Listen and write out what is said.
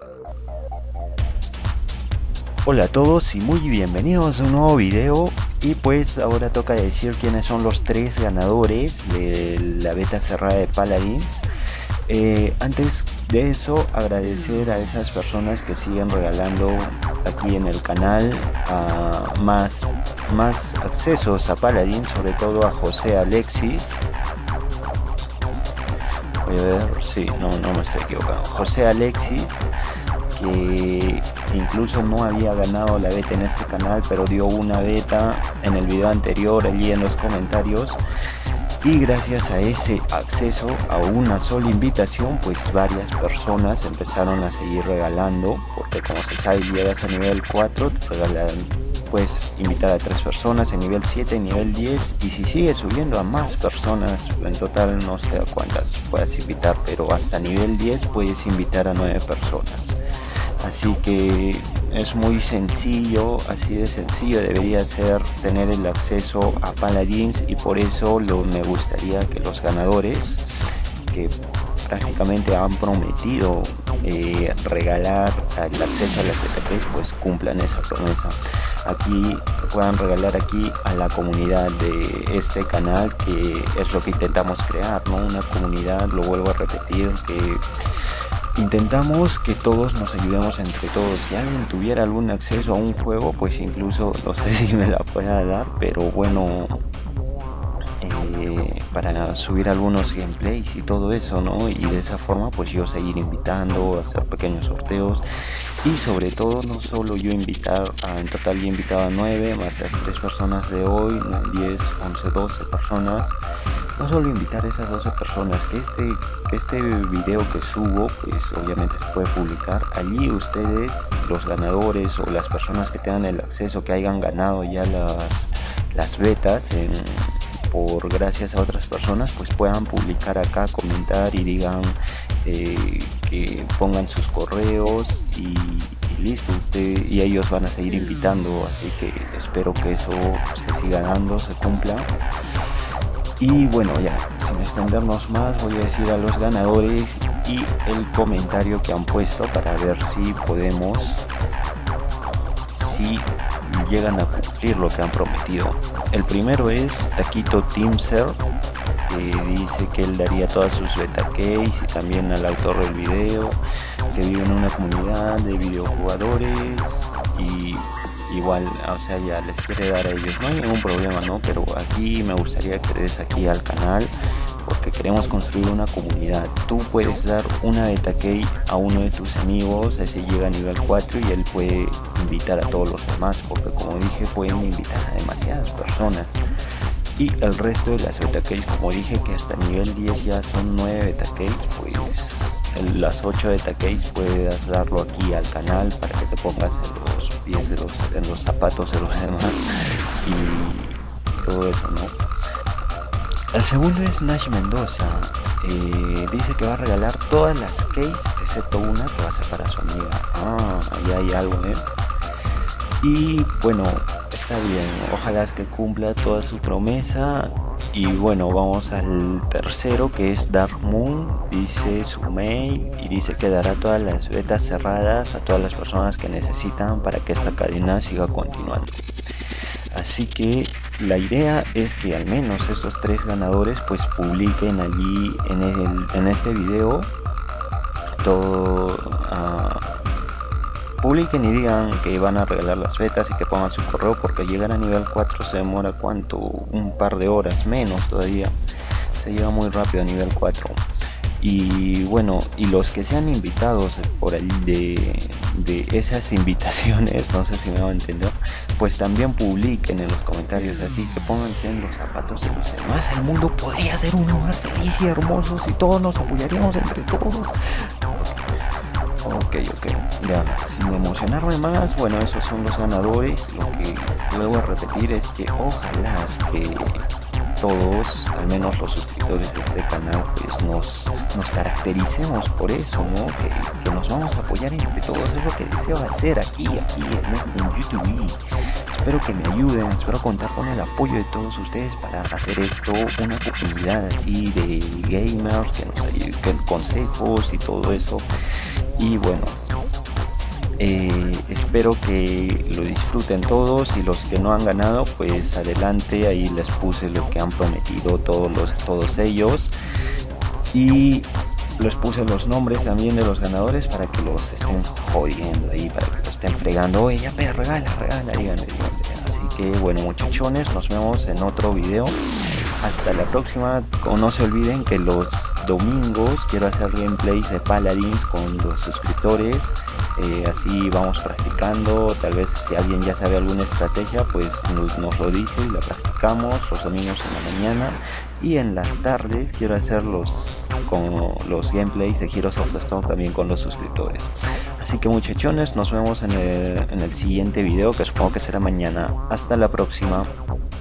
Hola a todos y muy bienvenidos a un nuevo video. Y pues ahora toca decir quiénes son los 3 ganadores de la beta cerrada de Paladins. Antes de eso, agradecer a esas personas que siguen regalando aquí en el canal más accesos a Paladins, sobre todo a José Alexis. Voy a ver, sí, no me estoy equivocando. José Alexis, que incluso no había ganado la beta en este canal, pero dio una beta en el video anterior allí en los comentarios, y gracias a ese acceso a una sola invitación, pues varias personas empezaron a seguir regalando, porque como se sabe, llegas a nivel 4, te regalan, puedes invitar a 3 personas, en nivel 7, en nivel 10, y si sigues subiendo a más personas, en total no sé a cuántas puedes invitar, pero hasta nivel 10 puedes invitar a 9 personas. Así que es muy sencillo, así de sencillo debería ser tener el acceso a Paladins, y por eso me gustaría que los ganadores, que prácticamente han prometido regalar el acceso a las BTPs, pues cumplan esa promesa. Aquí puedan regalar aquí a la comunidad de este canal, que es lo que intentamos crear, ¿no? Una comunidad, lo vuelvo a repetir, que intentamos que todos nos ayudemos entre todos. Si alguien tuviera algún acceso a un juego, pues incluso no sé si me la pueda dar, pero bueno, para subir algunos gameplays y todo eso, ¿no? Y de esa forma pues yo seguir invitando, hacer pequeños sorteos, y sobre todo no solo yo invitar en total yo he invitado a 9 más las 3 personas de hoy, 10, 11, 12 personas. No solo invitar a esas 12 personas, que este video que subo pues obviamente se puede publicar. Allí ustedes, los ganadores o las personas que tengan el acceso, que hayan ganado ya las betas por gracias a otras personas, pues puedan publicar acá, comentar y digan que pongan sus correos y listo, y ellos van a seguir invitando. Así que espero que eso se siga dando, se cumpla. Y bueno, ya sin extendernos más, voy a decir a los ganadores y el comentario que han puesto para ver si llegan a cumplir lo que han prometido. El primero es Taquito Timser, que dice que él daría todas sus beta keys, y también al autor del video, que vive en una comunidad de videojugadores y igual, o sea, ya les quiere dar a ellos, no hay ningún problema, ¿no? Pero aquí me gustaría que des aquí al canal, porque queremos construir una comunidad. Tú puedes dar una beta key a uno de tus amigos, ese llega a nivel 4 y él puede invitar a todos los demás, porque como dije, pueden invitar a demasiadas personas. Y el resto de las beta keys, como dije que hasta nivel 10 ya son 9 beta keys, pues las 8 beta keys puedes darlo aquí al canal para que te pongas en los pies en los zapatos de los demás y todo eso, ¿no? El segundo es Nash Mendoza, dice que va a regalar todas las keys excepto una que va a ser para su amiga. Ahí hay algo, y bueno, está bien, ojalá que cumpla toda su promesa. Y bueno, vamos al tercero, que es Dark Moon. Dice su mail y dice que dará todas las betas cerradas a todas las personas que necesitan para que esta cadena siga continuando. Así que la idea es que al menos estos 3 ganadores pues publiquen allí en este video todo, publiquen y digan que van a regalar las betas y que pongan su correo, porque llegar a nivel 4 se demora ¿cuánto? Un par de horas, menos todavía, se llega muy rápido a nivel 4. Y bueno, y los que sean invitados por ahí de esas invitaciones, no sé si me van a entender, pues también publiquen en los comentarios, así que pónganse en los zapatos de los demás. El mundo podría ser un lugar feliz y hermoso si todos nos apoyaríamos entre todos. Ok, ya, sin emocionarme más, bueno, esos son los ganadores. Lo que vuelvo a repetir es que ojalá que todos, al menos los suscriptores de este canal, pues nos caractericemos por eso, ¿no? Que nos vamos a apoyar entre todos, es lo que deseo hacer aquí en YouTube. Espero que me ayuden, espero contar con el apoyo de todos ustedes para hacer esto una comunidad así de gamers que nos ayuden, consejos y todo eso. Y bueno, Espero que lo disfruten todos, y los que no han ganado pues adelante, ahí les puse lo que han prometido todos ellos, y les puse los nombres también de los ganadores para que los estén jodiendo ahí, para que los estén fregando. Oye, ya regala, díganle. Así que bueno, muchachones, nos vemos en otro video. Hasta la próxima. No se olviden que los domingos quiero hacer gameplays de Paladins con los suscriptores. Así vamos practicando. Tal vez si alguien ya sabe alguna estrategia, pues nos lo dice y la practicamos los domingos en la mañana. Y en las tardes quiero hacer con los gameplays de Heroes of the Storm también con los suscriptores. Así que muchachones, nos vemos en el siguiente video, que supongo que será mañana. Hasta la próxima.